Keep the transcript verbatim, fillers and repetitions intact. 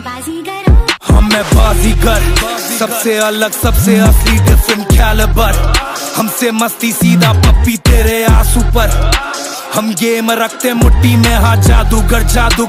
बाजीगर हम मैं बाजीगर, सबसे अलग सबसे असली डिफरेंट कैलिबर। हमसे मस्ती सीधा पप्पी तेरे आंसू पर, हम गेम रखते मुट्ठी में, हाँ जादूगर जादू